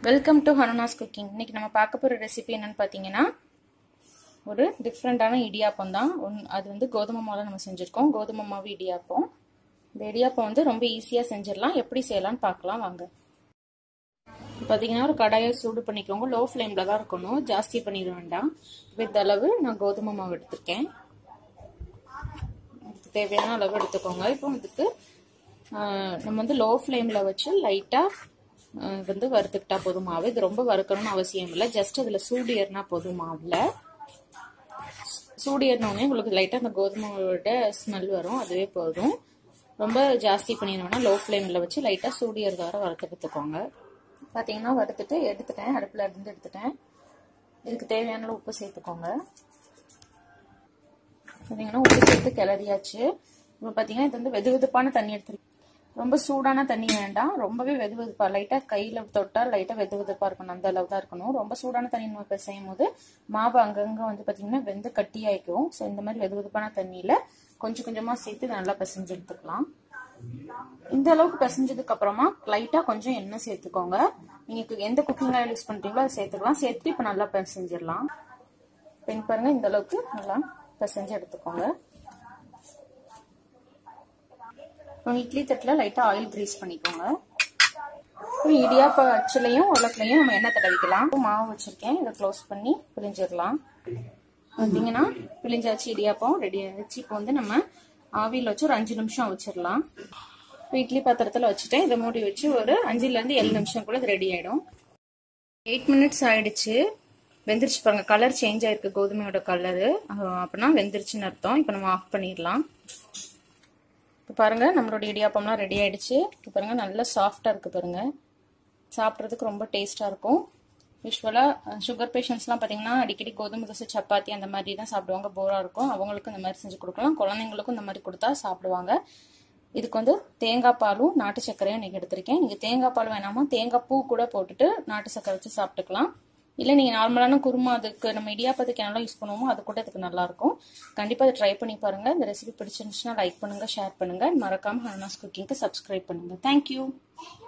Welcome to ஹனுனாஸ் cooking. இன்னைக்கு நம்ம பார்க்க போகிற ரெசிபி என்னன்னு பார்த்தீங்கன்னா ஒரு டிஃப்ரெண்டான இடியாப்பம் தான். அது வந்து கோதுமை மாவில் நம்ம செஞ்சுருக்கோம். கோதுமை மாவு இடியாப்பம். இந்த இடியாப்பம் வந்து ரொம்ப ஈஸியாக செஞ்சிடலாம். எப்படி செய்யலாம்னு பார்க்கலாம் வாங்க. பார்த்தீங்கன்னா ஒரு கடாயை சூடு பண்ணிக்கோங்க. லோ ஃப்ளேமில் தான் இருக்கணும், ஜாஸ்தி பண்ணிட வேண்டாம். இந்த அளவு நான் கோதுமை மாவு எடுத்துருக்கேன். தேவையான அளவு எடுத்துக்கோங்க. இப்போ இதுக்கு நம்ம வந்து லோ ஃப்ளேமில் வச்சு லைட்டாக வந்து வறுத்துக்கிட்டா போதும் மாவு. இது ரொம்ப வறுக்கணும்னு அவசியம் இல்லை. ஜஸ்ட் அதில் சூடு ஏறினா போதும். மாவில் சூடு ஏறினோடனே உங்களுக்கு லைட்டாக அந்த கோதுமையோட ஸ்மெல் வரும், அதுவே போதும். ரொம்ப ஜாஸ்தி பண்ணிடணும்னா லோ ஃப்ளேமில் வச்சு லைட்டாக சூடு ஏறுற வர வறுத்துக்கோங்க. பார்த்தீங்கன்னா வறுத்துட்டு எடுத்துட்டேன், அடுப்பில் இருந்து எடுத்துட்டேன். இதுக்கு தேவையான உப்பு சேர்த்துக்கோங்க. பார்த்தீங்கன்னா உப்பு சேர்த்து கிளறியாச்சு. இப்போ பார்த்தீங்கன்னா இது வந்து வெது வெதுப்பான தண்ணி எடுத்துருக்கு. ரொம்ப சூடான தண்ணி வேண்டாம், ரொம்பவே வெது வெதுப்பா, லைட்டா கையில தொட்டால் லைட்டா வெது வெதுப்பா இருக்கணும், அந்த அளவு தான் இருக்கணும். ரொம்ப சூடான தண்ணி நம்ம பிசையும் போது மாவு அங்கங்க வந்து பாத்தீங்கன்னா வெந்து கட்டியாயிக்கும். ஸோ இந்த மாதிரி வெது வெதுப்பான தண்ணியில கொஞ்சம் கொஞ்சமா சேர்த்து நல்லா பிசைஞ்சு எடுத்துக்கலாம். இந்த அளவுக்கு பிசைஞ்சதுக்கு அப்புறமா லைட்டா கொஞ்சம் எண்ணெய் சேர்த்துக்கோங்க. நீங்க எந்த குக்கிங் ஆயில் யூஸ் பண்றீங்களோ அதை சேர்த்துக்கலாம். சேர்த்து இப்ப நல்லா பிசைஞ்சிடலாம். பின் பாருங்க, இந்த அளவுக்கு நல்லா பிசைஞ்சு எடுத்துக்கோங்க. இட்லி தட்டில் லைட்டாக ஆயில் கிரீஸ் பண்ணிக்கோங்க. இடியாப்ப அச்சுலையும் உலக்கலையும் நம்ம எண்ணெய் தடவிக்கலாம். மாவு வச்சிருக்கேன், இதை க்ளோஸ் பண்ணி பிழிஞ்சிடலாம். பார்த்தீங்கன்னா பிழிஞ்சாச்சு, இடியாப்பம் ரெடி ஆயிடுச்சு. இப்போ வந்து நம்ம ஆவியில் வச்சு ஒரு 5 நிமிஷம் வச்சிடலாம். இப்போ இட்லி பாத்திரத்தில் வச்சுட்டேன். இதை மூடி வச்சு ஒரு 5லேருந்து 7 நிமிஷம் கூட இது ரெடி ஆகிடும். 8 மினிட்ஸ் ஆயிடுச்சு. வெந்துருச்சு பாருங்க, கலர் சேஞ்ச் ஆயிருக்கு, கோதுமையோட கலரு. அப்படின்னா வெந்துருச்சுன்னு அர்த்தம். இப்போ நம்ம ஆஃப் பண்ணிடலாம். இப்போ பாருங்க, நம்மளோட இடியாப்பம்லாம் ரெடி ஆயிடுச்சு. இப்போ பாருங்க நல்லா சாஃப்டா இருக்கு பாருங்க. சாப்பிட்றதுக்கு ரொம்ப டேஸ்டா இருக்கும். யூஸ்வலாக சுகர் பேஷண்ட்ஸ்லாம் பார்த்தீங்கன்னா அடிக்கடி கோதுமை தோசை, சப்பாத்தி அந்த மாதிரி தான் சாப்பிடுவாங்க, போரா இருக்கும். அவங்களுக்கும் இந்த மாதிரி செஞ்சு கொடுக்கலாம். குழந்தைங்களுக்கும் இந்த மாதிரி கொடுத்தா சாப்பிடுவாங்க. இதுக்கு வந்து தேங்காய் பாலும் நாட்டு சர்க்கரையும் நீங்கள் எடுத்திருக்கேன். நீங்கள் தேங்காய் பால் வேணாமா தேங்காய் பூ கூட போட்டுட்டு நாட்டு சர்க்கரை வச்சு சாப்பிட்டுக்கலாம். இல்லை நீங்கள் நார்மலான குருமா, அதுக்கு நம்ம இடியாப்பத்துக்கு என்னெல்லாம் யூஸ் பண்ணுவோமோ அது கூட இதுக்கு நல்லாயிருக்கும். கண்டிப்பாக அதை ட்ரை பண்ணி பாருங்கள். இந்த ரெசிபி பிடிச்சிருந்துச்சுன்னா லைக் பண்ணுங்கள், ஷேர் பண்ணுங்கள். மறக்காமல் ஹனுனாஸ் குக்கிங்க்கு சப்ஸ்கிரைப் பண்ணுங்கள். தேங்க்யூ.